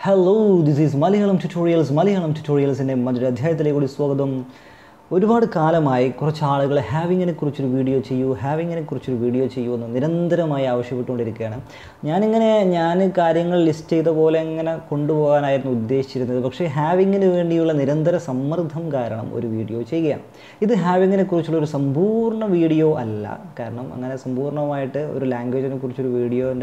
Hello this is Malayalam ട്യൂട്ടോറിയൽസിൻ്റെ മറ്റൊരു അധ്യായത്തിലേക്ക് കൂടി സ്വാഗതം. ഒരുപാട് കാലമായി കുറച്ച് ആളുകൾ ഹാവിങ്ങിനെ കുറിച്ചൊരു വീഡിയോ ചെയ്യൂ എന്ന് നിരന്തരമായി ആവശ്യപ്പെട്ടുകൊണ്ടിരിക്കുകയാണ്. ഞാൻ കാര്യങ്ങൾ ലിസ്റ്റ് ചെയ്ത പോലെ ഇങ്ങനെ കൊണ്ടുപോകാനായിരുന്നു ഉദ്ദേശിച്ചിരുന്നത്. പക്ഷേ ഹാവിങ്ങിന് വേണ്ടിയുള്ള നിരന്തര സമ്മർദ്ദം കാരണം ഒരു വീഡിയോ ചെയ്യുകയാണ്. ഇത് ഹാവിങ്ങിനെ കുറിച്ചുള്ള ഒരു സമ്പൂർണ്ണ വീഡിയോ അല്ല. കാരണം അങ്ങനെ സമ്പൂർണ്ണമായിട്ട് ഒരു ലാംഗ്വേജിനെ കുറിച്ചൊരു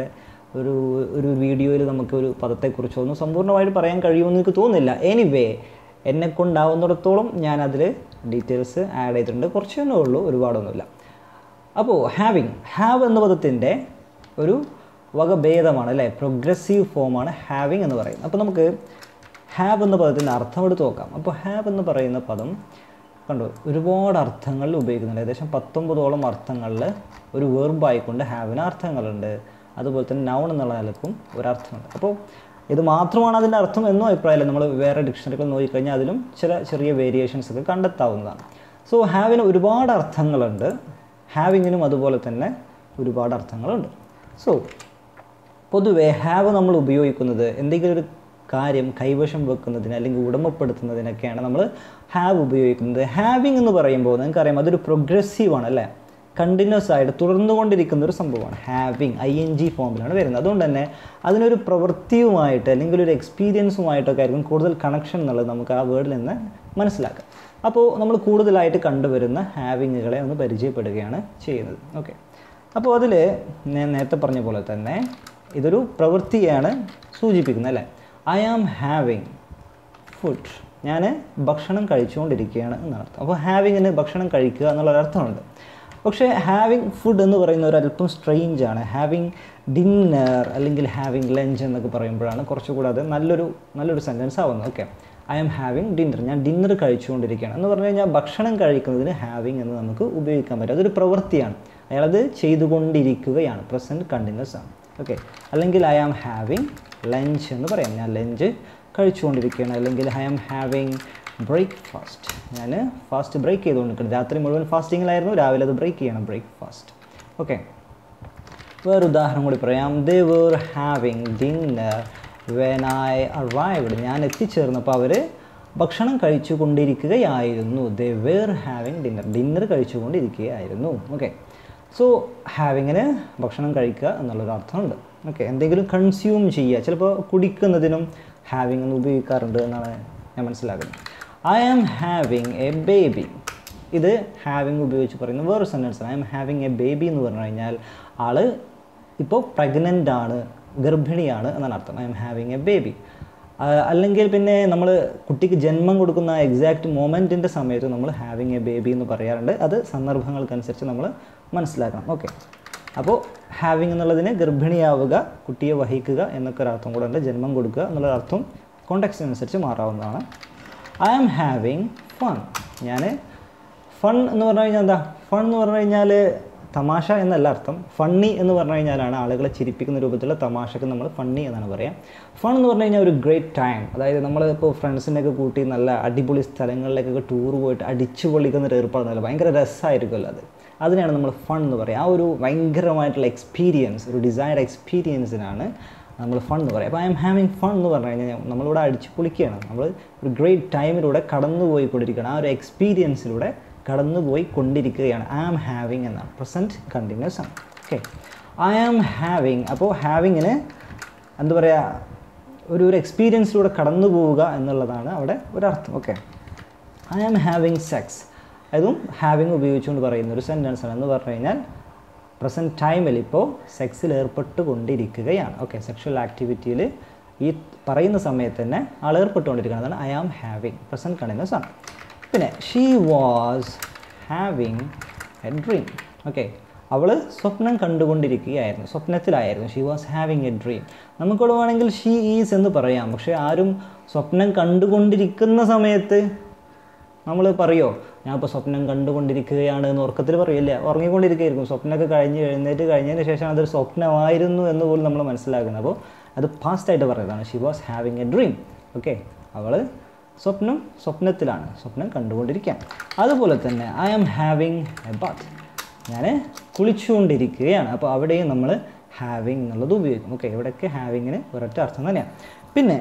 ഒരു വീഡിയോയിൽ നമുക്ക് ഒരു പദത്തെക്കുറിച്ചോ ഒന്നും സമ്പൂർണ്ണമായിട്ട് പറയാൻ കഴിയുമെന്ന് എനിക്ക് തോന്നുന്നില്ല. എനിവേ, എന്നെക്കൊണ്ടാവുന്നിടത്തോളം ഞാൻ അതിൽ ഡീറ്റെയിൽസ് ആഡ് ചെയ്തിട്ടുണ്ട്. കുറച്ചൊന്നേ ഉള്ളൂ, ഒരുപാടൊന്നുമില്ല. അപ്പോൾ ഹാവ് എന്ന പദത്തിൻ്റെ ഒരു വകഭേദമാണ് അല്ലേ, പ്രോഗ്രസീവ് ഫോമാണ് ഹാവിങ് എന്ന് പറയുന്നത്. അപ്പോൾ നമുക്ക് ഹാവ് എന്ന പദത്തിൻ്റെ അർത്ഥം എടുത്ത് നോക്കാം. അപ്പോൾ ഹാവ് എന്ന് പറയുന്ന പദം കണ്ടു ഒരുപാട് അർത്ഥങ്ങളിൽ ഉപയോഗിക്കുന്നുണ്ട്. ഏകദേശം 19ഓളം അർത്ഥങ്ങളിൽ ഒരു വെർബായിക്കൊണ്ട് ഹാവിന് അർത്ഥങ്ങളുണ്ട്. അതുപോലെ തന്നെ നൗൺ എന്നുള്ള നിലക്കും ഒരർത്ഥമുണ്ട്. അപ്പോൾ ഇത് മാത്രമാണ് അതിൻ്റെ അർത്ഥം എന്നോ അഭിപ്രായമില്ല. നമ്മൾ വേറെ ഡിക്ഷണറികൾ നോക്കിക്കഴിഞ്ഞാൽ അതിലും ചെറിയ വേരിയേഷൻസ് ഒക്കെ കണ്ടെത്താവുന്നതാണ്. സോ ഹാവിന് ഒരുപാട് അർത്ഥങ്ങളുണ്ട്, ഹാവിങ്ങിനും അതുപോലെ തന്നെ ഒരുപാട് അർത്ഥങ്ങളുണ്ട്. സോ പൊതുവേ ഹാവ് നമ്മൾ ഉപയോഗിക്കുന്നത് എന്തെങ്കിലും ഒരു കാര്യം കൈവശം വെക്കുന്നതിന് അല്ലെങ്കിൽ ഉടമപ്പെടുത്തുന്നതിനൊക്കെയാണ് നമ്മൾ ഹാവ് ഉപയോഗിക്കുന്നത്. ഹാവിങ് എന്ന് പറയുമ്പോൾ നിങ്ങൾക്കറിയാം അതൊരു പ്രോഗ്രസീവാണ് അല്ലേ, കണ്ടിന്യൂസ് ആയിട്ട് തുടർന്നുകൊണ്ടിരിക്കുന്ന ഒരു സംഭവമാണ്. ഹാവിങ് ING ഫോമിലാണ് വരുന്നത്. അതുകൊണ്ട് തന്നെ അതിനൊരു പ്രവൃത്തിയുമായിട്ട് അല്ലെങ്കിൽ ഒരു എക്സ്പീരിയൻസുമായിട്ടൊക്കെ ആയിരിക്കും കൂടുതൽ കണക്ഷൻ എന്നുള്ളത് നമുക്ക് ആ വേർഡിൽ നിന്ന് മനസ്സിലാക്കാം. അപ്പോൾ നമ്മൾ കൂടുതലായിട്ട് കണ്ടുവരുന്ന ഹാവിങ്ങുകളെ ഒന്ന് പരിചയപ്പെടുകയാണ് ചെയ്യുന്നത്. ഓക്കെ, അപ്പോൾ അതിൽ ഞാൻ നേരത്തെ പറഞ്ഞ പോലെ തന്നെ ഇതൊരു പ്രവൃത്തിയാണ് സൂചിപ്പിക്കുന്നത് അല്ലേ. ഐ ആം ഹാവിങ് ഫുഡ്, ഞാൻ ഭക്ഷണം കഴിച്ചുകൊണ്ടിരിക്കുകയാണ് എന്നർത്ഥം. അപ്പോൾ ഹാവിങ്ങിന് ഭക്ഷണം കഴിക്കുക എന്നുള്ളൊരർത്ഥമുണ്ട്. പക്ഷേ ഹാവിങ് ഫുഡ് എന്ന് പറയുന്ന ഒരല്പം സ്ട്രെയിഞ്ച് ആണ്. ഹാവിങ് ഡിന്നർ അല്ലെങ്കിൽ ഹാവിങ് ലഞ്ച് എന്നൊക്കെ പറയുമ്പോഴാണ് കുറച്ചുകൂടെ അത് നല്ലൊരു സെൻറ്റൻസ് ആവുന്നത്. Okay, I am having dinner, ഞാൻ ഡിന്നർ കഴിച്ചുകൊണ്ടിരിക്കുകയാണ് എന്ന് പറഞ്ഞു കഴിഞ്ഞാൽ ഭക്ഷണം കഴിക്കുന്നതിന് ഹാവിങ് എന്ന് നമുക്ക് ഉപയോഗിക്കാൻ പറ്റും. അതൊരു പ്രവൃത്തിയാണ്, അയാളത് ചെയ്തുകൊണ്ടിരിക്കുകയാണ്, പ്രസൻറ്റ് കണ്ടിന്യൂസ് ആണ്. ഓക്കെ, അല്ലെങ്കിൽ ഐ ആം ഹാവിങ് ലഞ്ച് എന്ന് പറയാം, ഞാൻ ലഞ്ച് കഴിച്ചുകൊണ്ടിരിക്കുകയാണ്. അല്ലെങ്കിൽ ഐ ആം ഹാവിങ് ബ്രേക്ക്ഫാസ്റ്റ്, ഞാൻ ഫാസ്റ്റ് ബ്രേക്ക് ചെയ്തുകൊണ്ടിരിക്കണം. രാത്രി മുഴുവൻ ഫാസ്റ്റിങ്ങിലായിരുന്നു, രാവിലെ അത് ബ്രേക്ക് ചെയ്യണം, ബ്രേക്ക്ഫാസ്റ്റ്. ഓക്കെ, വേറൊരു ഉദാഹരണം കൂടി പറയാം. They were having dinner when I arrived, ഞാൻ എത്തിച്ചേർന്നപ്പോൾ അവർ ഭക്ഷണം കഴിച്ചുകൊണ്ടിരിക്കുകയായിരുന്നു. ദേ വേർ ഹാവിങ് ഡിന്നർ കഴിച്ചുകൊണ്ടിരിക്കുകയായിരുന്നു. ഓക്കെ, സോ ഹാവിങ്ങിന് ഭക്ഷണം കഴിക്കുക എന്നുള്ളൊരു അർത്ഥമുണ്ട്. ഓക്കെ, എന്തെങ്കിലും കൺസ്യൂം ചെയ്യുക, ചിലപ്പോൾ കുടിക്കുന്നതിനും ഹാവിങ് എന്ന് ഉപയോഗിക്കാറുണ്ട് എന്നാണ് ഞാൻ മനസ്സിലാക്കുന്നത്. I am having a baby, ഇത് ഹാവിങ് ഉപയോഗിച്ച് പറയുന്ന വേറൊരു സെൻറ്റൻസാണ്. I am having a baby എന്ന് പറഞ്ഞു കഴിഞ്ഞാൽ ആൾ ഇപ്പോൾ പ്രഗ്നൻ്റ് ആണ്, ഗർഭിണിയാണ് എന്നാണ് അർത്ഥം. I am having a baby. അല്ലെങ്കിൽ പിന്നെ നമ്മൾ കുട്ടിക്ക് ജന്മം കൊടുക്കുന്ന എക്സാക്റ്റ് മൊമെൻറ്റിൻ്റെ സമയത്ത് നമ്മൾ ഹാവിങ് എ ബേബി എന്ന് പറയാറുണ്ട്. അത് സന്ദർഭങ്ങൾക്കനുസരിച്ച് നമ്മൾ മനസ്സിലാക്കണം. ഓക്കെ, അപ്പോൾ ഹാവിങ് എന്നുള്ളതിന് ഗർഭിണിയാവുക, കുട്ടിയെ വഹിക്കുക എന്നൊക്കെ ഒരു അർത്ഥം കൂടെ ഉണ്ട്. ജന്മം കൊടുക്കുക എന്നുള്ള അർത്ഥം കോണ്ടെക്സ്റ്റിനനുസരിച്ച് മാറാവുന്നതാണ്. ഐ ആം ഹാവിങ് ഫൺ, ഞാൻ ഫൺ എന്ന് പറഞ്ഞു കഴിഞ്ഞാൽ എന്താ, ഫൺ എന്ന് പറഞ്ഞു കഴിഞ്ഞാൽ തമാശ എന്നല്ല അർത്ഥം. ഫണ്ണി എന്ന് പറഞ്ഞു കഴിഞ്ഞാലാണ് ആളുകളെ ചിരിപ്പിക്കുന്ന രൂപത്തിലുള്ള തമാശക്ക് നമ്മൾ ഫണ്ണി എന്നാണ് പറയുക. ഫൺ എന്ന് പറഞ്ഞു കഴിഞ്ഞാൽ ഒരു ഗ്രേറ്റ് ടൈം, അതായത് നമ്മളിപ്പോൾ ഫ്രണ്ട്സിനെയൊക്കെ കൂട്ടി നല്ല അടിപൊളി സ്ഥലങ്ങളിലേക്കൊക്കെ ടൂർ പോയിട്ട് അടിച്ചു പൊളിക്കുന്നൊരു ഏർപ്പാടുണ്ടല്ലോ, ഭയങ്കര രസമായിരിക്കുമല്ലോ അത്. അതിനാണ് നമ്മൾ ഫൺ എന്ന് പറയുക. ആ ഒരു ഭയങ്കരമായിട്ടുള്ള എക്സ്പീരിയൻസ്, ഒരു ഡിസൈർഡ് എക്സ്പീരിയൻസിനാണ് നമ്മൾ ഫൺ എന്ന് പറയുക. അപ്പോൾ ഐ എം ഹാവിങ് ഫൺ എന്ന് പറഞ്ഞു കഴിഞ്ഞാൽ നമ്മളിവിടെ അടിച്ചു പൊളിക്കുകയാണ്, നമ്മൾ ഒരു ഗ്രേറ്റ് ടൈമിലൂടെ കടന്നു പോയിക്കൊണ്ടിരിക്കുകയാണ്, ആ ഒരു എക്സ്പീരിയൻസിലൂടെ കടന്നു പോയി കൊണ്ടിരിക്കുകയാണ്. ഐ ആം ഹാവിങ് എന്നാണ്, പ്രസൻറ്റ് കണ്ടിന്യൂസ് ആണ്. ഓക്കെ, ഐ ആം ഹാവിങ്, അപ്പോൾ ഹാവിങ്ങിന് എന്താ പറയുക, ഒരു എക്സ്പീരിയൻസിലൂടെ കടന്നു പോവുക എന്നുള്ളതാണ് അവിടെ ഒരർത്ഥം. Okay, I am having sex, അതും ഹാവിങ് ഉപയോഗിച്ചുകൊണ്ട് പറയുന്ന ഒരു സെൻറ്റൻസാണ്. എന്ന് പറഞ്ഞു കഴിഞ്ഞാൽ പ്രസൻറ്റ് ടൈമിൽ ഇപ്പോൾ സെക്സിൽ ഏർപ്പെട്ട് കൊണ്ടിരിക്കുകയാണ്. ഓക്കെ, സെക്ഷൽ ആക്ടിവിറ്റിയിൽ ഈ പറയുന്ന സമയത്ത് തന്നെ ആൾ ഏർപ്പെട്ടുകൊണ്ടിരിക്കുകയാണ്. അതാണ് I am having, present continuous ആണ്. പിന്നെ she was having a dream. Okay, അവൾ സ്വപ്നം കണ്ടുകൊണ്ടിരിക്കുകയായിരുന്നു, സ്വപ്നത്തിലായിരുന്നു. She was having a dream. നമുക്കിവിടെ വേണമെങ്കിൽ ഷീ ഈസ് എന്ന് പറയാം. പക്ഷേ ആരും സ്വപ്നം കണ്ടുകൊണ്ടിരിക്കുന്ന സമയത്ത് നമ്മൾ പറയുമോ ഞാൻ ഇപ്പോൾ സ്വപ്നം കണ്ടുകൊണ്ടിരിക്കുകയാണ് എന്ന് ഉറക്കത്തിൽ പറയില്ല, ഉറങ്ങിക്കൊണ്ടിരിക്കുകയായിരിക്കും. സ്വപ്നമൊക്കെ എഴുന്നേറ്റ് കഴിഞ്ഞതിന് ശേഷം അതൊരു സ്വപ്നമായിരുന്നു എന്ന് പോലും നമ്മൾ മനസ്സിലാക്കുന്നത്. അപ്പോൾ അത് പാസ്റ്റായിട്ട് പറയുന്നതാണ്. She was having a dream. Okay, അവൾ സ്വപ്നത്തിലാണ്, സ്വപ്നം കണ്ടുകൊണ്ടിരിക്കുകയാണ്. അതുപോലെ തന്നെ I am having a bath, ഞാൻ കുളിച്ചുകൊണ്ടിരിക്കുകയാണ്. അപ്പോൾ അവിടെയും നമ്മൾ ഹാവിങ് എന്നുള്ളത് ഉപയോഗിക്കും. ഓക്കെ, ഇവിടെയൊക്കെ ഹാവിങ്ങിന് ഒരൊറ്റ അർത്ഥം തന്നെയാണ്. പിന്നെ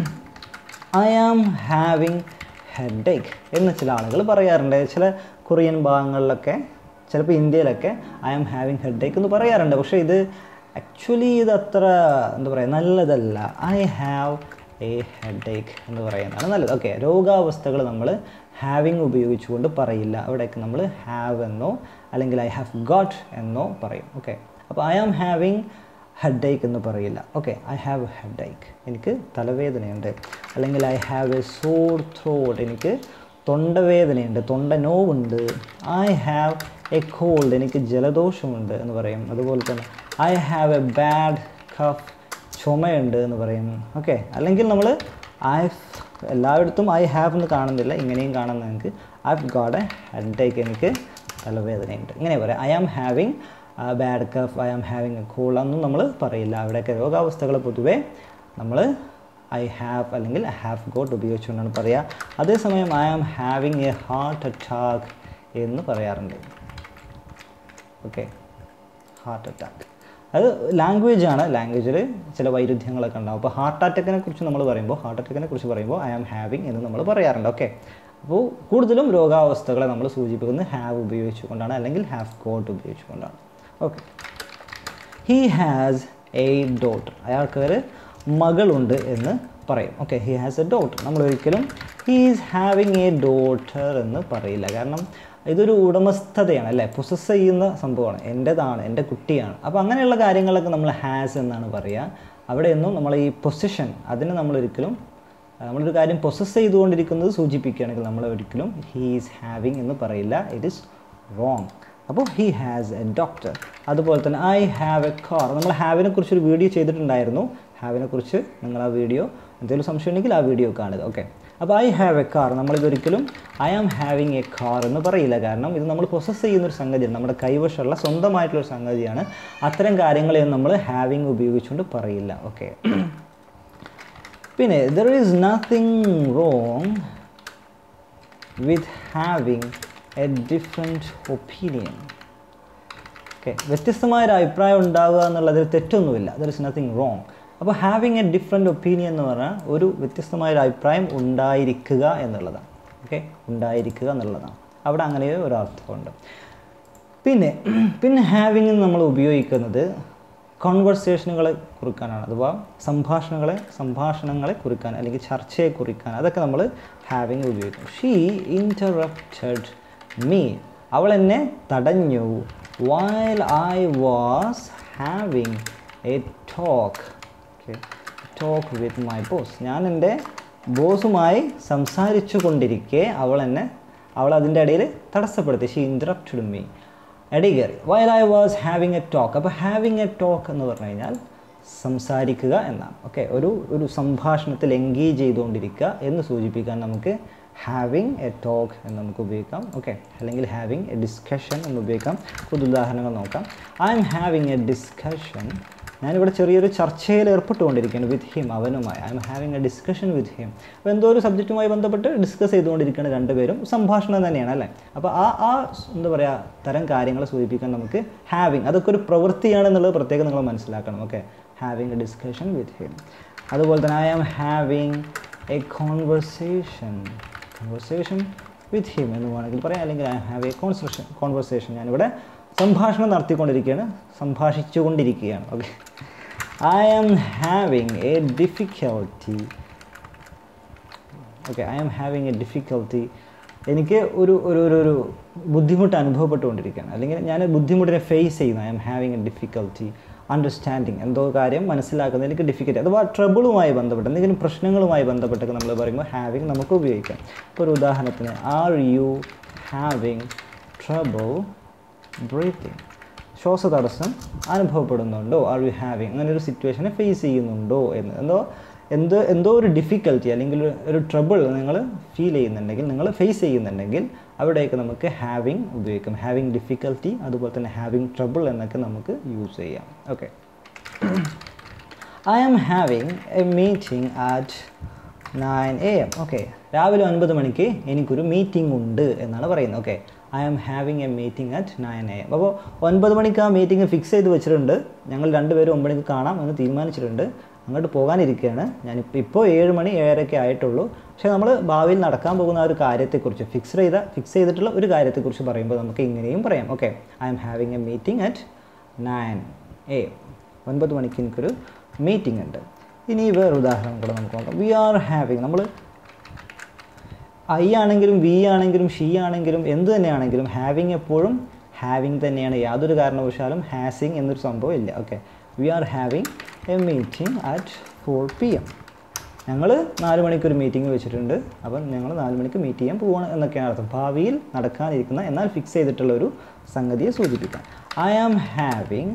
ഐ ആം ഹാവിങ് ഹെഡേക്ക് എന്ന് ചില ആളുകൾ പറയാറുണ്ട്. ചില കൊറിയൻ ഭാഗങ്ങളിലൊക്കെ, ചിലപ്പോൾ ഇന്ത്യയിലൊക്കെ ഐ ആം ഹാവിങ് ഹെഡേക്ക് എന്ന് പറയാറുണ്ട്. പക്ഷേ ഇത് ആക്ച്വലി ഇത് അത്ര എന്താ പറയുക നല്ലതല്ല. ഐ ഹാവ് എ ഹെഡേക്ക് എന്ന് പറയുന്നതാണ് നല്ലത്. ഓക്കെ, രോഗാവസ്ഥകൾ നമ്മൾ ഹാവിങ് ഉപയോഗിച്ചുകൊണ്ട് പറയില്ല. അവിടെയൊക്കെ നമ്മൾ ഹാവ് എന്നോ അല്ലെങ്കിൽ ഐ ഹാവ് ഗോട്ട് എന്നോ പറയും. ഓക്കെ, അപ്പോൾ ഐ ആം ഹാവിങ് ഹെഡേക്ക് എന്ന് പറയില്ല. ഓക്കെ, ഐ ഹാവ് ഹെഡേക്ക്, എനിക്ക് തലവേദനയുണ്ട്. അല്ലെങ്കിൽ I have a sore throat, എനിക്ക് തൊണ്ടവേദനയുണ്ട്, തൊണ്ട നോവുണ്ട്. ഐ ഹാവ് എ കോൾഡ്, എനിക്ക് ജലദോഷമുണ്ട് എന്ന് പറയും. അതുപോലെ തന്നെ I have a bad cough, ചുമയുണ്ട് എന്ന് പറയും. ഓക്കെ, അല്ലെങ്കിൽ നമ്മൾ എല്ലായിടത്തും ഐ ഹാവ് എന്ന് കാണുന്നില്ല, ഇങ്ങനെയും കാണുന്നത് നിങ്ങൾക്ക് I have got a headache, എനിക്ക് തലവേദനയുണ്ട്, ഇങ്ങനെ പറയാം. I am having bad cough, I am having a cold ഒന്നും നമ്മൾ പറയില്ല. അവിടെയൊക്കെ രോഗാവസ്ഥകൾ പൊതുവേ നമ്മൾ ഐ ഹാവ് അല്ലെങ്കിൽ ഐ ഹാവ് ഗോട്ട് ഉപയോഗിച്ചുകൊണ്ടാണ് പറയുക. അതേസമയം I am having a heart attack എന്ന് പറയാറുണ്ട്. ഓക്കെ, ഹാർട്ട് അറ്റാക്ക് അത് ലാംഗ്വേജാണ്, ലാംഗ്വേജിൽ ചില വൈരുദ്ധ്യങ്ങളൊക്കെ ഉണ്ടാവും. അപ്പോൾ ഹാർട്ട് അറ്റാക്കിനെ കുറിച്ച് പറയുമ്പോൾ ഐ ആം ഹാവിങ് എന്ന് നമ്മൾ പറയാറുണ്ട്. ഓക്കെ, അപ്പോൾ കൂടുതലും രോഗാവസ്ഥകളെ നമ്മൾ സൂചിപ്പിക്കുന്നത് ഹാവ് ഉപയോഗിച്ചുകൊണ്ടാണ് അല്ലെങ്കിൽ ഹാവ് ഗോട്ട് ഉപയോഗിച്ചുകൊണ്ടാണ്. Okay, he has a daughter, അയാൾക്ക് ഒരു മകളുണ്ട് എന്ന് പറയും. Okay, he has a daughter. നമ്മൾ ഒരിക്കലും he is having a daughter എന്ന് പറയില്ല. കാരണം ഇതൊരു ഉടമസ്ഥതയാണ് അല്ലേ, പൊസസ് ചെയ്യുന്ന സംഭവമാണ്, എൻ്റെതാണ്, എൻ്റെ കുട്ടിയാണ്. അപ്പോൾ അങ്ങനെയുള്ള കാര്യങ്ങളൊക്കെ നമ്മൾ ഹാസ് എന്നാണ് പറയുക. അവിടെയൊന്നും നമ്മൾ ഈ പൊസിഷൻ അതിന് നമ്മളൊരിക്കലും നമ്മളൊരു കാര്യം പൊസസ് ചെയ്തുകൊണ്ടിരിക്കുന്നത് സൂചിപ്പിക്കുകയാണെങ്കിൽ നമ്മൾ ഒരിക്കലും ഹീ ഈസ് ഹാവിങ് എന്ന് പറയില്ല. It is wrong. അപ്പോൾ ഹീ ഹാസ് എ ഡോക്ടർ. അതുപോലെ തന്നെ ഐ ഹാവ് എ കാർ. നമ്മൾ ഹാവിനെ കുറിച്ചൊരു വീഡിയോ ചെയ്തിട്ടുണ്ടായിരുന്നു. ഹാവിനെ കുറിച്ച് നിങ്ങൾ ആ വീഡിയോ എന്തെങ്കിലും സംശയം ഉണ്ടെങ്കിൽ ആ വീഡിയോ കാണുക. ഓക്കെ, അപ്പോൾ ഐ ഹാവ് എ കാർ നമ്മളിതൊരിക്കലും I am having a car എന്ന് പറയില്ല. കാരണം ഇത് നമ്മൾ പൊസസ് ചെയ്യുന്നൊരു സംഗതിയാണ്, നമ്മുടെ കൈവശമുള്ള സ്വന്തമായിട്ടുള്ളൊരു സംഗതിയാണ്. അത്തരം കാര്യങ്ങളെയൊന്നും നമ്മൾ ഹാവിങ് ഉപയോഗിച്ചുകൊണ്ട് പറയില്ല. ഓക്കെ, പിന്നെ there is nothing wrong with having a different opinion. Okay, വ്യത്യസ്തമായൊരു അഭിപ്രായം ഉണ്ടാവുക എന്നുള്ളതിൽ തെറ്റൊന്നുമില്ല. There is nothing wrong. അപ്പോൾ ഹാവിങ് എ ഡിഫറെൻറ്റ് ഒപ്പീനിയൻ എന്ന് പറഞ്ഞാൽ ഒരു വ്യത്യസ്തമായൊരു അഭിപ്രായം ഉണ്ടായിരിക്കുക എന്നുള്ളതാണ്. ഓക്കെ, ഉണ്ടായിരിക്കുക എന്നുള്ളതാണ്. അവിടെ അങ്ങനെ ഒരു അർത്ഥമുണ്ട്. പിന്നെ ഹാവിങ് നമ്മൾ ഉപയോഗിക്കുന്നത് കോൺവെർസേഷനുകളെ കുറിക്കാനാണ്, അഥവാ സംഭാഷണങ്ങളെ കുറിക്കാൻ അല്ലെങ്കിൽ ചർച്ചയെ കുറിക്കാൻ. അതൊക്കെ നമ്മൾ ഹാവിങ് ഉപയോഗിക്കും. ഷീ ഇൻറ്ററപ്റ്റഡ് മീ, അവൾ എന്നെ തടഞ്ഞു. While I was having a talk with my boss, ഞാൻ എൻ്റെ ബോസുമായി സംസാരിച്ചു കൊണ്ടിരിക്കെ അവൾ അതിൻ്റെ ഇടയിൽ തടസ്സപ്പെടുത്തി. ഷീ ഇൻറ്ററപ്റ്റഡ് മീ, ഇടയിൽ കയറി. While I was having a talk. അപ്പോൾ ഹാവിങ് എ ടോക്ക് എന്ന് പറഞ്ഞു കഴിഞ്ഞാൽ സംസാരിക്കുക എന്നാണ്. ഓക്കെ, ഒരു സംഭാഷണത്തിൽ എൻഗേജ് ചെയ്തുകൊണ്ടിരിക്കുക എന്ന് സൂചിപ്പിക്കാൻ നമുക്ക് ഹാവിങ് എ ടോക്ക് എന്ന് നമുക്ക് ഉപയോഗിക്കാം. ഓക്കെ, അല്ലെങ്കിൽ ഹാവിങ് എ ഡിസ്കഷൻ എന്ന് ഉപയോഗിക്കാം. കൂടുതൽ ഉദാഹരണങ്ങൾ നോക്കാം. I am having a discussion, ഞാനിവിടെ ചെറിയൊരു ചർച്ചയിൽ ഏർപ്പെട്ടുകൊണ്ടിരിക്കുകയാണ് വിത്ത് ഹിം, അവനുമായി. I am having a discussion with him. അപ്പോൾ എന്തോ ഒരു സബ്ജക്റ്റുമായി ബന്ധപ്പെട്ട് ഡിസ്കസ് ചെയ്തുകൊണ്ടിരിക്കുകയാണ് രണ്ടുപേരും. സംഭാഷണം തന്നെയാണ് അല്ലേ. അപ്പോൾ ആ എന്താ പറയുക തരം കാര്യങ്ങളെ സൂചിപ്പിക്കാൻ നമുക്ക് ഹാവിങ്, അതൊക്കെ ഒരു പ്രവൃത്തിയാണെന്നുള്ളത് പ്രത്യേകം നിങ്ങൾ മനസ്സിലാക്കണം. Okay, having a discussion with him. അതുപോലെ തന്നെ I am having a conversation with him എന്ന് വേണമെങ്കിൽ പറയാം. അല്ലെങ്കിൽ ഐ ഹാവ് എ കോൺവെർസേഷൻ, ഞാനിവിടെ സംഭാഷണം നടത്തിക്കൊണ്ടിരിക്കുകയാണ്, സംഭാഷിച്ചുകൊണ്ടിരിക്കുകയാണ്. Okay, I am having a difficulty. Okay, I am having a difficulty, എനിക്ക് ഒരു ബുദ്ധിമുട്ട് അനുഭവപ്പെട്ടുകൊണ്ടിരിക്കുകയാണ്, അല്ലെങ്കിൽ ഞാൻ ബുദ്ധിമുട്ടിനെ ഫേസ് ചെയ്യുന്നു. I am having a difficulty understanding, എന്തോ കാര്യം മനസ്സിലാക്കുന്നത് എനിക്ക് ഡിഫിക്കൽറ്റി, അഥവാ ട്രബിളുമായി ബന്ധപ്പെട്ട് എന്തെങ്കിലും പ്രശ്നങ്ങളുമായി ബന്ധപ്പെട്ടൊക്കെ നമ്മൾ പറയുമ്പോൾ ഹാവിങ് നമുക്ക് ഉപയോഗിക്കാം. ഇപ്പോൾ ഒരു ഉദാഹരണത്തിന്, are you having trouble breathing, ശ്വാസതടസ്സം അനുഭവപ്പെടുന്നുണ്ടോ? ആർ യു ഹാവിങ്, അങ്ങനെ ഒരു സിറ്റുവേഷനെ ഫേസ് ചെയ്യുന്നുണ്ടോ എന്ന്, എന്തോ ഒരു ഡിഫിക്കൽറ്റി അല്ലെങ്കിൽ ഒരു ട്രബിൾ നിങ്ങൾ ഫീൽ ചെയ്യുന്നുണ്ടെങ്കിൽ, നിങ്ങൾ ഫേസ് ചെയ്യുന്നുണ്ടെങ്കിൽ അവിടേക്ക് നമുക്ക് ഹാവിങ് ഉപയോഗിക്കാം. ഹാവിങ് ഡിഫിക്കൽറ്റി, അതുപോലെ തന്നെ ഹാവിങ് ട്രബിൾ എന്നൊക്കെ നമുക്ക് യൂസ് ചെയ്യാം. Okay, I am having a meeting at 9 AM. Okay, രാവിലെ 9 മണിക്ക് എനിക്കൊരു മീറ്റിംഗ് ഉണ്ട് എന്നാണ് പറയുന്നത്. Okay, I am having a meeting at 9 AM. അപ്പോൾ 9 മണിക്ക് ആ മീറ്റിംഗ് ഫിക്സ് ചെയ്ത് വെച്ചിട്ടുണ്ട്. ഞങ്ങൾ രണ്ടുപേരും 9 മണിക്ക് കാണാം എന്ന് തീരുമാനിച്ചിട്ടുണ്ട്. അങ്ങോട്ട് പോകാനിരിക്കുകയാണ്. ഞാനിപ്പോൾ 7 മണി 7:30 ആയിട്ടുള്ളൂ. പക്ഷേ നമ്മൾ ഭാവിയിൽ നടക്കാൻ പോകുന്ന ആ ഒരു കാര്യത്തെക്കുറിച്ച് ഫിക്സ് ചെയ്തിട്ടുള്ള ഒരു കാര്യത്തെക്കുറിച്ച് പറയുമ്പോൾ നമുക്ക് ഇങ്ങനെയും പറയാം. Okay, I am having a meeting at 9 AM. 9 മണിക്ക് എനിക്കൊരു മീറ്റിംഗ് ഉണ്ട്. ഇനി വേറെ ഉദാഹരണം കൂടെ നമുക്ക് നോക്കാം. വി ആർ ഹാവിങ്, നമ്മൾ ഐ ആണെങ്കിലും വി ആണെങ്കിലും ഷീ ആണെങ്കിലും എന്ത് തന്നെയാണെങ്കിലും ഹാവിങ് എപ്പോഴും ഹാവിങ് തന്നെയാണ്. യാതൊരു കാരണവശാലും ഹാസിങ് എന്നൊരു സംഭവം ഇല്ല. Okay, we are having a meeting at 4 PM. ഞങ്ങൾ 4 മണിക്കൊരു മീറ്റിംഗ് വെച്ചിട്ടുണ്ട്. അപ്പം ഞങ്ങൾ 4 മണിക്ക് മീറ്റ് ചെയ്യാൻ പോവുകയാണ് എന്നൊക്കെയാണ് അർത്ഥം. ഭാവിയിൽ നടക്കാനിരിക്കുന്ന എന്നാൽ ഫിക്സ് ചെയ്തിട്ടുള്ള ഒരു സംഗതിയെ സൂചിപ്പിക്കാം. I am having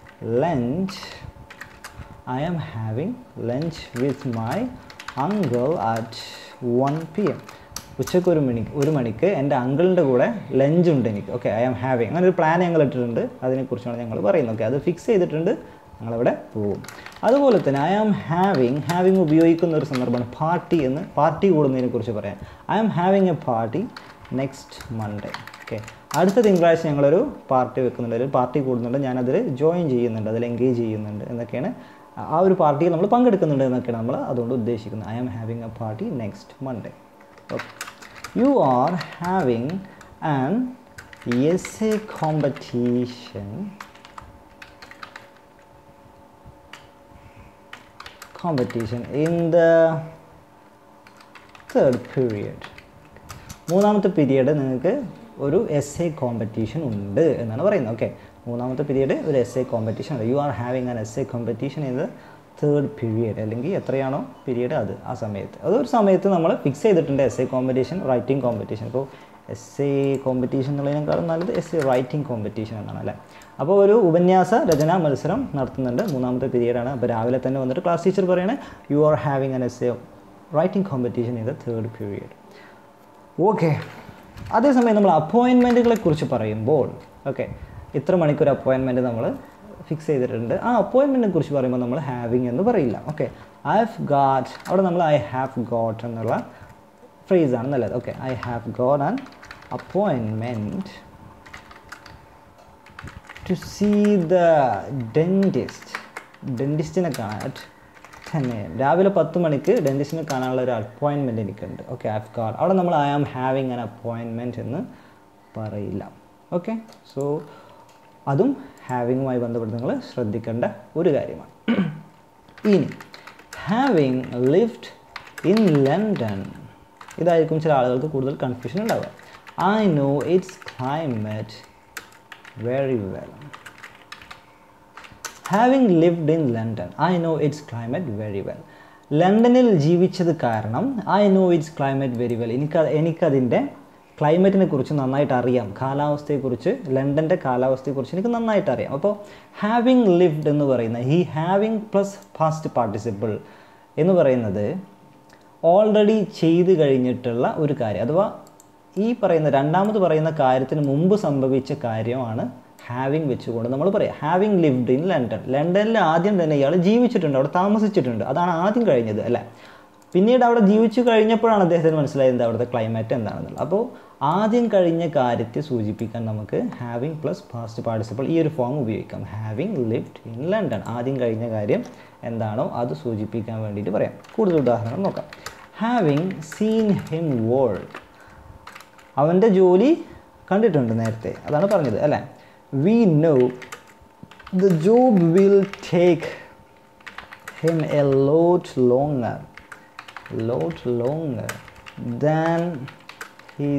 lunch with my uncle at 1 PM. ഉച്ചയ്ക്ക് 1 മണിക്ക് എൻ്റെ അങ്കിളിൻ്റെ കൂടെ ലഞ്ച് ഉണ്ട് എനിക്ക്. ഓക്കെ, ഐ ആം ഹാവിങ്, അങ്ങനെ ഒരു പ്ലാൻ ഞങ്ങൾ ഇട്ടിട്ടുണ്ട്. അതിനെക്കുറിച്ചാണ് ഞങ്ങൾ പറയുന്നത്. ഓക്കെ, അത് ഫിക്സ് ചെയ്തിട്ടുണ്ട്, ഞങ്ങളവിടെ പോകും. അതുപോലെ തന്നെ ഐ ആം ഹാവിങ് ഉപയോഗിക്കുന്ന ഒരു സന്ദർഭമാണ് പാർട്ടി കൂടുന്നതിനെക്കുറിച്ച് പറയാൻ. I am having a party next Monday. Okay, അടുത്ത തിങ്കളാഴ്ച ഞങ്ങളൊരു പാർട്ടി വെക്കുന്നുണ്ട്, ഒരു പാർട്ടി കൂടുന്നുണ്ട്, ഞാനതിൽ ജോയിൻ ചെയ്യുന്നുണ്ട്, അതിൽ എൻഗേജ് ചെയ്യുന്നുണ്ട് എന്നൊക്കെയാണ്. ആ ഒരു പാർട്ടിയിൽ നമ്മൾ പങ്കെടുക്കുന്നുണ്ട് എന്നൊക്കെയാണ് നമ്മൾ അതുകൊണ്ട് ഉദ്ദേശിക്കുന്നത്. I am having a party next Monday. Okay, you are having an essay competition in the 3rd period. 3ാമത്തെ പീരീഡ് നിങ്ങൾക്ക് ഒരു essay കോമ്പറ്റീഷൻ ഉണ്ട് എന്നാണ് പറയുന്നത്. ഓക്കെ, 3ാമത്തെ പീരീഡ് ഒരു essay കോമ്പറ്റീഷൻ ഉണ്ട്. You are having an essay competition in the 3rd period, അല്ലെങ്കിൽ എത്രയാണോ പീരീഡ് ആ സമയത്ത്, അതൊരു സമയത്ത് നമ്മൾ ഫിക്സ് ചെയ്തിട്ടുണ്ട്. essay competition, writing competition. ഇപ്പോൾ essay കോമ്പറ്റീഷൻ എന്നുള്ളതിനേക്കാളും നല്ലത് essay റൈറ്റിംഗ് കോമ്പറ്റീഷൻ എന്നാണ് അല്ലേ. അപ്പോൾ ഒരു ഉപന്യാസ രചനാ മത്സരം നടത്തുന്നുണ്ട്, 3ാമത്തെ പീരീഡാണ്. അപ്പോൾ രാവിലെ തന്നെ വന്നിട്ട് ക്ലാസ് ടീച്ചർ പറയുന്നത് you are having an essay writing competition in the 3rd period. Okay, അതേസമയം നമ്മൾ അപ്പോയിൻമെൻറ്റുകളെ കുറിച്ച് പറയുമ്പോൾ ഓക്കെ, ഇത്ര മണിക്കൊരു അപ്പോയിൻമെൻറ്റ് നമ്മൾ ഫിക്സ് ചെയ്തിട്ടുണ്ട്. ആ അപ്പോയിൻമെൻറ്റിനെ കുറിച്ച് പറയുമ്പോൾ നമ്മൾ ഹാവിങ് എന്ന് പറയില്ല. ഓക്കെ, ഐ ഹാവ് ഗോട്ട്, അവിടെ നമ്മൾ ഐ ഹാവ് ഗോട്ട് എന്നുള്ള ഫ്രേസാണ് നല്ലത്. Okay, I have got an appointment to see the ഡെൻറ്റിസ്റ്റിനെ കാണാൻ അറ്റ് 10 AM. രാവിലെ 10 മണിക്ക് ഡെൻറ്റിസ്റ്റിനെ കാണാനുള്ള ഒരു അപ്പോയിൻമെൻറ്റ് എനിക്കുണ്ട്. ഓക്കെ, ഐ ഹാവ് ഗോട്ട്, അവിടെ നമ്മൾ I am having an appointment എന്ന് പറയില്ല. ഓക്കെ, സോ അതും ഹാവിങ്ങുമായി ബന്ധപ്പെട്ട് നിങ്ങൾ ശ്രദ്ധിക്കേണ്ട ഒരു കാര്യമാണ്. ഇനി ഹാവിങ് ലിവ്ഡ് ഇൻ ലണ്ടൻ, ഇതായിരിക്കും ചില ആളുകൾക്ക് കൂടുതൽ കൺഫ്യൂഷൻ ഉണ്ടാവുക. I know its climate very well. Having lived in London, I know its climate very well. ലണ്ടനിൽ ജീവിച്ചത് കാരണം I know its climate very well, എനിക്കതിൻ്റെ ക്ലൈമറ്റിനെ കുറിച്ച് നന്നായിട്ട് അറിയാം, കാലാവസ്ഥയെക്കുറിച്ച്, ലണ്ടൻ്റെ കാലാവസ്ഥയെക്കുറിച്ച് എനിക്ക് നന്നായിട്ട് അറിയാം. അപ്പോൾ ഹാവിങ് ലിവ്ഡ് എന്ന് പറയുന്ന ഈ ഹാവിങ് പ്ലസ് പാസ്റ്റ് പാർട്ടിസിപ്പിൾ എന്ന് പറയുന്നത് ഓൾറെഡി ചെയ്ത് കഴിഞ്ഞിട്ടുള്ള ഒരു കാര്യം, അഥവാ ഈ പറയുന്ന രണ്ടാമത് പറയുന്ന കാര്യത്തിന് മുമ്പ് സംഭവിച്ച കാര്യമാണ് ഹാവിങ് വെച്ചുകൊണ്ട് നമ്മൾ പറയാം. ഹാവിങ് ലിവ്ഡ് ഇൻ ലണ്ടൻ, ലണ്ടനിൽ ആദ്യം തന്നെ ഇയാൾ ജീവിച്ചിട്ടുണ്ട്, അവിടെ താമസിച്ചിട്ടുണ്ട്, അതാണ് ആദ്യം കഴിഞ്ഞത് അല്ലേ. പിന്നീട് അവിടെ ജീവിച്ചു കഴിഞ്ഞപ്പോഴാണ് അദ്ദേഹത്തിന് മനസ്സിലായത് അവിടുത്തെ ക്ലൈമറ്റ് എന്താണെന്നുള്ളത്. അപ്പോൾ ആദ്യം കഴിഞ്ഞ കാര്യത്തെ സൂചിപ്പിക്കാൻ നമുക്ക് ഹാവിങ് പ്ലസ് പാസ്റ്റ് പാർട്ടിസിപ്പിൾ ഈ ഒരു ഫോം ഉപയോഗിക്കാം. ഹാവിങ് ലിവ്ഡ് ഇൻ ലണ്ടൻ, ആദ്യം കഴിഞ്ഞ കാര്യം എന്താണോ അത് സൂചിപ്പിക്കാൻ വേണ്ടിയിട്ട് പറയാം. കൂടുതൽ ഉദാഹരണം നോക്കാം. ഹാവിങ് സീൻ ഹിം വർക്ക്, അവൻ്റെ ജോലി കണ്ടിട്ടുണ്ട് നേരത്തെ, അതാണ് പറഞ്ഞത് അല്ലേ. We know the job will take him a lot longer than he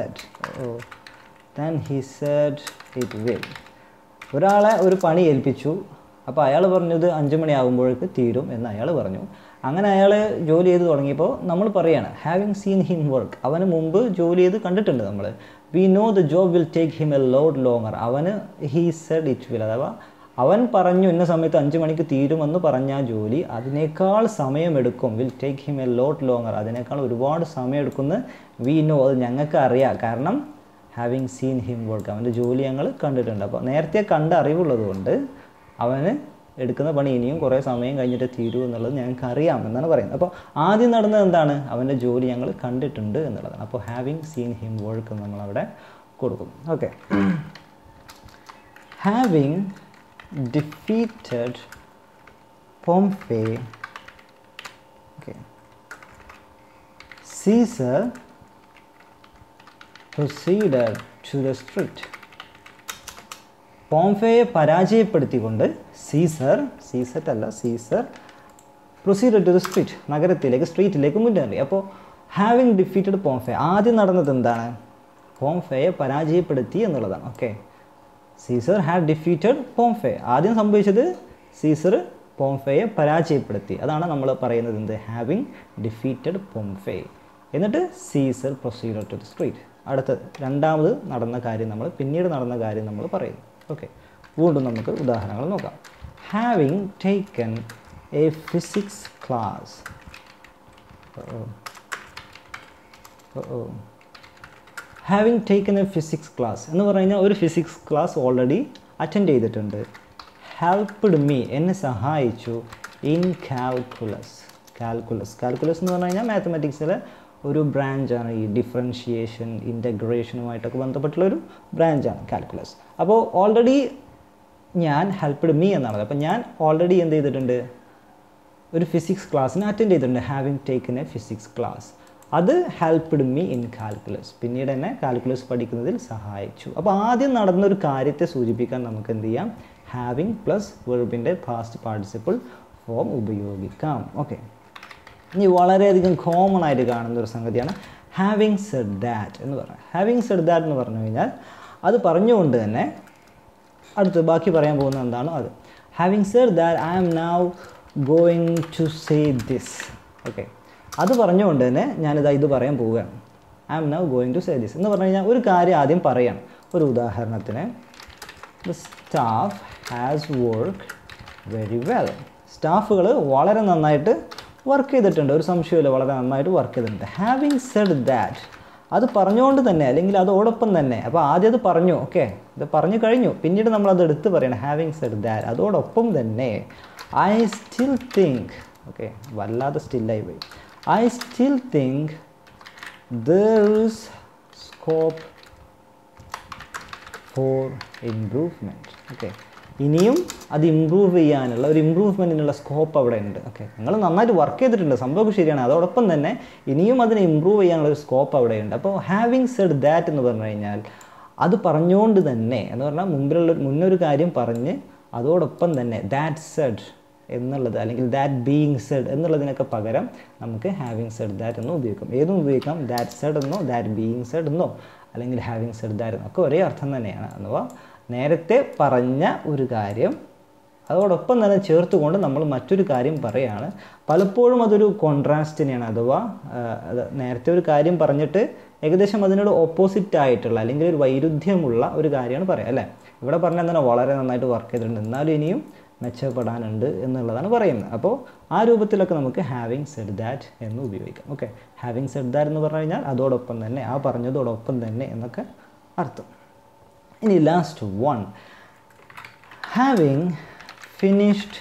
said it will. ഒരാളെ ഒരു പണി ഏൽപ്പിച്ചു, അപ്പോൾ അയാൾ പറഞ്ഞത് 5 മണിയാകുമ്പോഴേക്ക് തീരും എന്ന് അയാൾ പറഞ്ഞു. അങ്ങനെ അയാൾ ജോലി ചെയ്ത് തുടങ്ങിയപ്പോൾ നമ്മൾ പറയുകയാണ് ഹാവിങ് സീൻ ഹിം വർക്ക്, അവന് മുമ്പ് ജോലി ചെയ്ത് കണ്ടിട്ടുണ്ട് നമ്മൾ. We know the job will take him a lot longer, അവന് ഹീ സെഡ് ഇറ്റ് വിൽ, അഥവാ അവൻ പറഞ്ഞു ഇന്ന സമയത്ത് 5 മണിക്ക് തീരുമെന്ന് പറഞ്ഞ ആ ജോലി അതിനേക്കാൾ സമയമെടുക്കും. Will take him a lot longer, അതിനേക്കാൾ ഒരുപാട് സമയമെടുക്കുമെന്ന് വി നോ, അത് ഞങ്ങൾക്ക് അറിയാം. കാരണം ഹാവിങ് സീൻ ഹിം വർക്ക്, അവൻ്റെ ജോലി ഞങ്ങൾ കണ്ടിട്ടുണ്ട്. അപ്പോൾ നേരത്തെ കണ്ട അറിവുള്ളത് കൊണ്ട് അവന് എടുക്കുന്ന പണി ഇനിയും കുറേ സമയം കഴിഞ്ഞിട്ട് തീരൂ എന്നുള്ളത് ഞങ്ങൾക്ക് അറിയാം എന്നാണ് പറയുന്നത്. അപ്പോൾ ആദ്യം നടന്നത് എന്താണ്, അവൻ്റെ ജോലി ഞങ്ങൾ കണ്ടിട്ടുണ്ട് എന്നുള്ളതാണ്. അപ്പോൾ ഹാവിങ് സീൻ ഹിം വർക്ക് നമ്മളവിടെ കൊടുക്കും. Okay, having defeated Pompey. Okay. Caesar proceeded to the street. പോംഫെയെ പരാജയപ്പെടുത്തിക്കൊണ്ട് Caesar proceeded to the street, നഗരത്തിലേക്ക്, സ്ട്രീറ്റിലേക്ക് മുന്നേറി. അപ്പോൾ ഹാവിങ് ഡിഫീറ്റഡ് പോംഫെ, ആദ്യം നടന്നത് എന്താണ്? പോംഫെയെ പരാജയപ്പെടുത്തി എന്നുള്ളതാണ്. Okay, Caesar had defeated Pompey. ആദ്യം സംഭവിച്ചത് സീസർ പോംഫെയെ പരാജയപ്പെടുത്തി. അതാണ് നമ്മൾ പറയുന്നത് എന്ത്? Having defeated Pompey. എന്നിട്ട് Caesar proceeded to the street. അടുത്തത് രണ്ടാമത് നടന്ന കാര്യം പിന്നീട് നടന്ന കാര്യം നമ്മൾ പറയുന്നു. ഓക്കെ, വീണ്ടും നമുക്ക് ഉദാഹരണങ്ങൾ നോക്കാം. Having taken a physics class. Having taken a physics class എന്ന് പറഞ്ഞു കഴിഞ്ഞാൽ ഒരു ഫിസിക്സ് ക്ലാസ് ഓൾറെഡി അറ്റൻഡ് ചെയ്തിട്ടുണ്ട്. ഹെൽപ്ഡ് മീ, എന്നെ സഹായിച്ചു. ഇൻ കാൽക്കുലസ് എന്ന് പറഞ്ഞു കഴിഞ്ഞാൽ മാത്തമാറ്റിക്സിലെ ഒരു ബ്രാഞ്ചാണ്. ഈ ഡിഫറൻഷിയേഷൻ, ഇൻ്റഗ്രേഷനുമായിട്ടൊക്കെ ബന്ധപ്പെട്ടുള്ളൊരു ബ്രാഞ്ചാണ് കാൽക്കുലസ്. അപ്പോൾ ഓൾറെഡി ഞാൻ ഹെൽപ്ഡ് മീ എന്നാണ്. അപ്പോൾ ഞാൻ ഓൾറെഡി എന്ത് ചെയ്തിട്ടുണ്ട്? ഒരു ഫിസിക്സ് ക്ലാസ്സിന് അറ്റൻഡ് ചെയ്തിട്ടുണ്ട്. Having taken a physics class. അത് ഹെൽപ്ഡ് മീ ഇൻ കാൽക്കുലസ്, പിന്നീട് എന്നെ കാൽക്കുലസ് പഠിക്കുന്നതിൽ സഹായിച്ചു. അപ്പോൾ ആദ്യം നടന്നൊരു കാര്യത്തെ സൂചിപ്പിക്കാൻ നമുക്ക് എന്ത് ചെയ്യാം? ഹാവിങ് പ്ലസ് വെർബിൻ്റെ പാസ്റ്റ് പാർട്ടിസിപ്പിൾ ഫോം ഉപയോഗിക്കാം. ഓക്കെ, ഇനി വളരെയധികം കോമൺ ആയിട്ട് കാണുന്ന ഒരു സംഗതിയാണ് ഹാവിങ് സെഡ് ദാറ്റ് എന്ന് പറയുന്നത്. ഹാവിങ് സെഡ് ദാറ്റ് എന്ന് പറഞ്ഞു കഴിഞ്ഞാൽ അത് പറഞ്ഞുകൊണ്ട് തന്നെ അടുത്ത് ബാക്കി പറയാൻ പോകുന്നത് എന്താണോ അത്. Having said that I am now going to say this. Okay, അത് പറഞ്ഞുകൊണ്ട് തന്നെ ഞാനിതാ ഇത് പറയാൻ പോവുകയാണ്. I am now going to say this എന്ന് പറഞ്ഞു കഴിഞ്ഞാൽ ഒരു കാര്യം ആദ്യം പറയണം. ഒരു ഉദാഹരണത്തിന്, the staff has work very well. സ്റ്റാഫുകൾ വളരെ നന്നായിട്ട് വർക്ക് ചെയ്തിട്ടുണ്ട്, ഒരു സംശയമില്ല, വളരെ നന്നായിട്ട് വർക്ക് ചെയ്തിട്ടുണ്ട്. ഹാവിങ് സെഡ് ദാറ്റ്, അത് പറഞ്ഞുകൊണ്ട് തന്നെ അല്ലെങ്കിൽ അതോടൊപ്പം തന്നെ. അപ്പോൾ ആദ്യം അത് പറഞ്ഞു, ഓക്കെ, ഇത് പറഞ്ഞു കഴിഞ്ഞു, പിന്നീട് നമ്മളത് എടുത്ത് പറയണം. ഹാവിങ് സെഡ് ദാറ്റ്, അതോടൊപ്പം തന്നെ ഐ സ്റ്റിൽ തിങ്ക്. ഓക്കെ, വല്ലാതെ സ്റ്റില്ലായി പോയി. I still think there is scope for improvement. Okay, ഇനിയും അത് ഇമ്പ്രൂവ് ചെയ്യാനുള്ള ഒരു ഇമ്പ്രൂവ്മെൻറ്റിനുള്ള സ്കോപ്പ് അവിടെ ഉണ്ട്. ഓക്കെ, നിങ്ങൾ നന്നായിട്ട് വർക്ക് ചെയ്തിട്ടുണ്ട്, സംഭവം ശരിയാണ്. അതോടൊപ്പം തന്നെ ഇനിയും അതിനെ ഇമ്പ്രൂവ് ചെയ്യാനുള്ള ഒരു സ്കോപ്പ് അവിടെയുണ്ട്. അപ്പോൾ ഹാവിങ് സെഡ് ദാറ്റ് എന്ന് പറഞ്ഞു കഴിഞ്ഞാൽ അത് പറഞ്ഞുകൊണ്ട് തന്നെ എന്ന് പറഞ്ഞാൽ മുന്നൊരു കാര്യം പറഞ്ഞ് അതോടൊപ്പം തന്നെ ദാറ്റ് സെഡ് എന്നുള്ളത് അല്ലെങ്കിൽ ദാറ്റ് ബീയിങ് സെഡ് എന്നുള്ളതിനൊക്കെ പകരം നമുക്ക് ഹാവിങ് സെഡ് ദാറ്റ് എന്ന് ഉപയോഗിക്കാം. ഏതും ഉപയോഗിക്കാം. ദാറ്റ് സെഡ് എന്നോ ദാറ്റ് ബീയിങ് സെഡ് എന്നോ അല്ലെങ്കിൽ ഹാവിങ് സെഡ് ദാറ്റ് എന്നൊക്കെ ഒരേ അർത്ഥം തന്നെയാണ്. അഥവാ നേരത്തെ പറഞ്ഞ ഒരു കാര്യം അതോടൊപ്പം തന്നെ ചേർത്തുകൊണ്ട് നമ്മൾ മറ്റൊരു കാര്യം പറയുകയാണ്. പലപ്പോഴും അതൊരു കോൺട്രാസ്റ്റിനെയാണ്. അഥവാ നേരത്തെ ഒരു കാര്യം പറഞ്ഞിട്ട് ഏകദേശം അതിനോട് ഓപ്പോസിറ്റ് ആയിട്ടുള്ള അല്ലെങ്കിൽ ഒരു വൈരുദ്ധ്യമുള്ള ഒരു കാര്യമാണ് പറയുക, അല്ലേ? ഇവിടെ പറഞ്ഞാൽ തന്നെ വളരെ നന്നായിട്ട് വർക്ക് ചെയ്തിട്ടുണ്ട്, എന്നാലും ഇനിയും മെച്ചപ്പെടാനുണ്ട് എന്നുള്ളതാണ് പറയുന്നത്. അപ്പോൾ ആ രൂപത്തിലൊക്കെ നമുക്ക് ഹാവിങ് സെഡ് ദാറ്റ് എന്ന് ഉപയോഗിക്കാം. ഓക്കെ, ഹാവിങ് സെഡ് ദാറ്റ് എന്ന് പറഞ്ഞു കഴിഞ്ഞാൽ അതോടൊപ്പം തന്നെ, ആ പറഞ്ഞതോടൊപ്പം തന്നെ എന്നൊക്കെ അർത്ഥം. ഇനി last one, having finished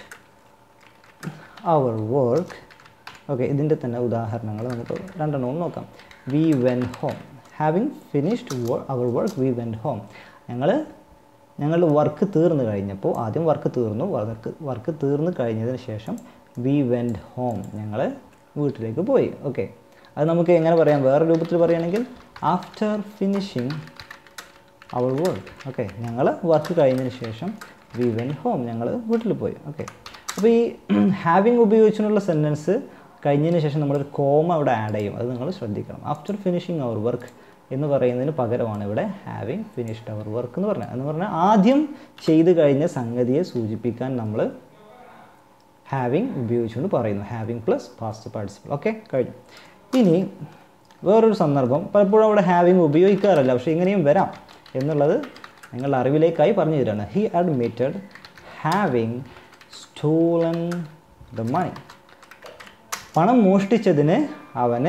our work. Okay, ഇതിൻ്റെ തന്നെ ഉദാഹരണങ്ങൾ നമുക്ക് രണ്ടെണ്ണവും നോക്കാം. We went home. Having finished our work we went home. ഞങ്ങളുടെ വർക്ക് തീർന്നു കഴിഞ്ഞപ്പോൾ, ആദ്യം വർക്ക് തീർന്നു കഴിഞ്ഞതിന് ശേഷം വി വെൻറ്റ് ഹോം, ഞങ്ങൾ വീട്ടിലേക്ക് പോയി. ഓക്കെ, അത് നമുക്ക് എങ്ങനെ പറയാം? വേറെ രൂപത്തിൽ പറയുകയാണെങ്കിൽ after finishing our work. Okay, ഞങ്ങൾ വർക്ക് കഴിഞ്ഞതിന് ശേഷം വി വെൻറ്റ് ഹോം, ഞങ്ങൾ വീട്ടിൽ പോയി. ഓക്കെ, അപ്പോൾ ഈ ഹാവിങ് ഉപയോഗിച്ചുള്ള സെൻറ്റൻസ് കഴിഞ്ഞതിന് ശേഷം നമ്മളൊരു കോമ അവിടെ ആഡ് ചെയ്യും. അത് നിങ്ങൾ ശ്രദ്ധിക്കണം. ആഫ്റ്റർ ഫിനിഷിങ് അവർ വർക്ക് എന്ന് പറയുന്നതിന് പകരമാണ് ഇവിടെ ഹാവിങ് ഫിനിഷ്ഡ് അവർ വർക്ക് എന്ന് പറഞ്ഞാൽ ആദ്യം ചെയ്ത് കഴിഞ്ഞ സംഗതിയെ സൂചിപ്പിക്കാൻ നമ്മൾ ഹാവിങ് ഉപയോഗിച്ചുകൊണ്ട് പറയുന്നു. Having plus past participle. Okay, കഴിഞ്ഞു. ഇനി വേറൊരു സന്ദർഭം, പലപ്പോഴും അവിടെ ഹാവിങ് ഉപയോഗിക്കാറില്ല, പക്ഷേ ഇങ്ങനെയും വരാം എന്നുള്ളത് നിങ്ങളുടെ അറിവിലേക്കായി പറഞ്ഞു തരാണ്. He admitted having stolen the money. പണം മോഷ്ടിച്ചതിന് അവൻ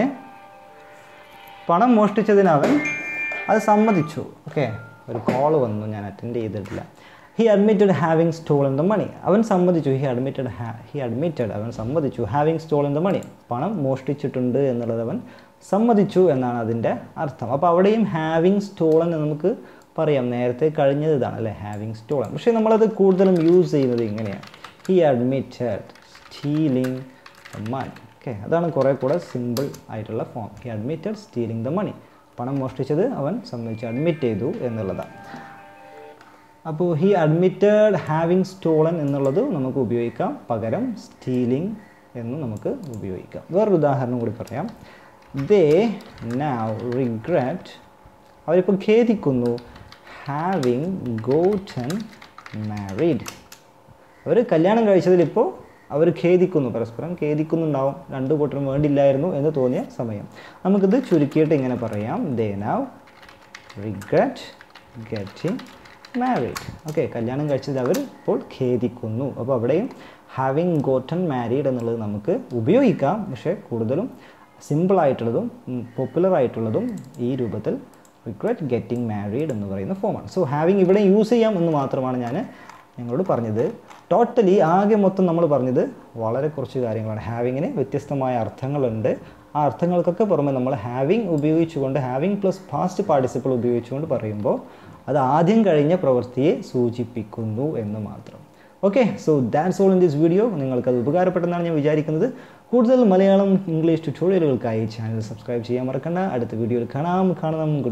അത് സമ്മതിച്ചു. ഓക്കെ, ഒരു കോൾ വന്നു, ഞാൻ അറ്റൻഡ് ചെയ്തിട്ടില്ല. He admitted having stolen the money. അവൻ സമ്മതിച്ചു. അവൻ സമ്മതിച്ചു ഹാവിങ് സ്റ്റോളൻ ദ മണി. പണം മോഷ്ടിച്ചിട്ടുണ്ട് എന്നുള്ളത് അവൻ സമ്മതിച്ചു എന്നാണ് അതിൻ്റെ അർത്ഥം. അപ്പോൾ അവിടെയും ഹാവിങ് സ്റ്റോളൻ എന്ന് നമുക്ക് പറയാം. നേരത്തെ കഴിഞ്ഞത് ഇതാണ് അല്ലേ, ഹാവിങ് സ്റ്റോളൻ. പക്ഷേ നമ്മളത് കൂടുതലും യൂസ് ചെയ്യുന്നത് ഇങ്ങനെയാണ്. He admitted stealing the money. Okay, അതാണ് കുറേ കൂടെ സിമ്പിൾ ആയിട്ടുള്ള form. He admitted stealing the money. പണം മോഷ്ടിച്ചത് അവൻ സമ്മതിച്ച് അഡ്മിറ്റ് ചെയ്തു എന്നുള്ളതാണ്. അപ്പോൾ ഹി അഡ്മിറ്റഡ് ഹാവിങ് സ്റ്റോളൻ എന്നുള്ളത് നമുക്ക് ഉപയോഗിക്കാം, പകരം സ്റ്റീലിംഗ് എന്ന് നമുക്ക് ഉപയോഗിക്കാം. വേറൊരു ഉദാഹരണം കൂടി പറയാം. ദേ നൗ റിഗ്രറ്റ്, അവരിപ്പോൾ ഖേദിക്കുന്നു, ഹാവിങ് ഗോട്ടൻ മാരീഡ്. അവർ കല്യാണം കഴിച്ചതിലിപ്പോൾ അവർ ഖേദിക്കുന്നു, പരസ്പരം ഖേദിക്കുന്നുണ്ടാവും, രണ്ടു കൂട്ടരും വേണ്ടില്ലായിരുന്നു എന്ന് തോന്നിയ സമയം. നമുക്കിത് ചുരുക്കിയിട്ട് ഇങ്ങനെ പറയാം, they now regret getting married. Okay, കല്യാണം കഴിച്ചത് അവർ ഇപ്പോൾ ഖേദിക്കുന്നു. അപ്പോൾ അവിടെയും ഹാവിങ് ഗോട്ടൺ മാരീഡ് എന്നുള്ളത് നമുക്ക് ഉപയോഗിക്കാം, പക്ഷേ കൂടുതലും സിമ്പിളായിട്ടുള്ളതും പോപ്പുലറായിട്ടുള്ളതും ഈ രൂപത്തിൽ റിഗ്രറ്റ് ഗെറ്റിംഗ് മാരീഡ് എന്ന് പറയുന്ന ഫോമാണ്. സോ ഹാവിങ് ഇവിടെ യൂസ് ചെയ്യാം എന്ന് മാത്രമാണ് ഞാൻ നിങ്ങളോട് പറഞ്ഞത്. ടോട്ടലി ആകെ മൊത്തം നമ്മൾ പറഞ്ഞത് വളരെ കുറച്ച് കാര്യങ്ങളാണ്. ഹാവിങ്ങിന് വ്യത്യസ്തമായ അർത്ഥങ്ങളുണ്ട്. ആ അർത്ഥങ്ങൾക്കൊക്കെ പുറമെ നമ്മൾ ഹാവിങ് ഉപയോഗിച്ചുകൊണ്ട്, ഹാവിങ് പ്ലസ് പാസ്റ്റ് പാർട്ടിസിപ്പിൾ ഉപയോഗിച്ചുകൊണ്ട് പറയുമ്പോൾ അത് ആദ്യം കഴിഞ്ഞ പ്രവൃത്തിയെ സൂചിപ്പിക്കുന്നു എന്ന് മാത്രം. Okay, so that's all in this video. നിങ്ങൾക്കത് ഉപകാരപ്പെട്ടെന്നാണ് ഞാൻ വിചാരിക്കുന്നത്. കൂടുതൽ മലയാളം ഇംഗ്ലീഷ് ട്യൂട്ടോറിയലുകൾക്കായി ചാനൽ സബ്സ്ക്രൈബ് ചെയ്യാൻ മറക്കണ്ട. അടുത്ത വീഡിയോയിൽ കാണാം.